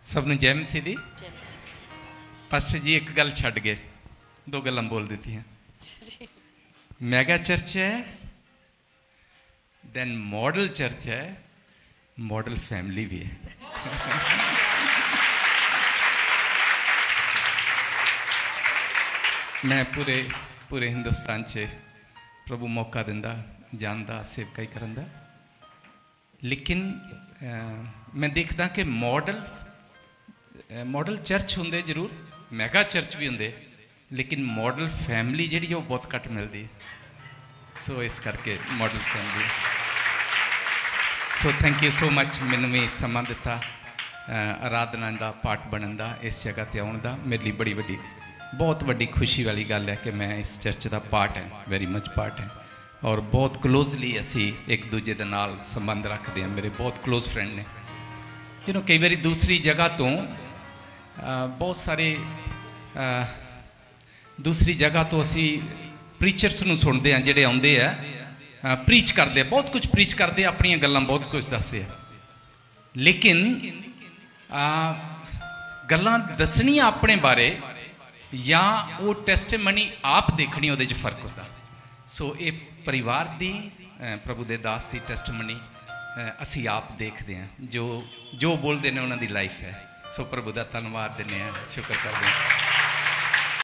सबनूं जय मसीह दी। पास्टर जी एक गल छड्ड गए, दो गल्लां बोल दित्तियां। मैगा चर्च है, दैन मॉडल चर्च है, मॉडल फैमिली भी है। मैं पूरे पूरे हिंदुस्तान से प्रभु मौका दिंदा जान दा सेवकाई करन दा, लेकिन मैं देखता कि मॉडल चर्च होंदे जरूर, मैगा चर्च भी होंदे, लेकिन मॉडल फैमिली जिहड़ी वो बहुत घट मिलती है। सो इस करके model family. So thank you so much, मैनूं भी समा दिता आराधना का पार्ट बनन का, इस जगह पर आउण का मेरे लिए बड़ी वड्डी बहुत वड्डी खुशी वाली गल है कि मैं इस चर्च का पार्ट है, वेरी मच पार्ट है। और बहुत क्लोजली असी एक दूजे दे नाल संबंध रखते हैं, मेरे बहुत क्लोज फ्रेंड ने। यू नो कई बार दूसरी जगह तो बहुत सारे दूसरी जगह तो असी प्रीचर्स नूं सुनते हैं जिहड़े आउंदे आ प्रीच करते, बहुत कुछ प्रीच करते, अपनी गल्लां बहुत कुछ दसदे आ, लेकिन गल्लां दसनियां अपने बारे या वो टेस्टिमनी आप देखनी, उहदे च फर्क होता। सो ये परिवार दी प्रभु दे दास की टेस्टिमनी असी आप देखते हैं, जो बोलते हैं उन्होंने लाइफ है। सो प्रभु का धन्यवाद देने, शुक्र करते हैं।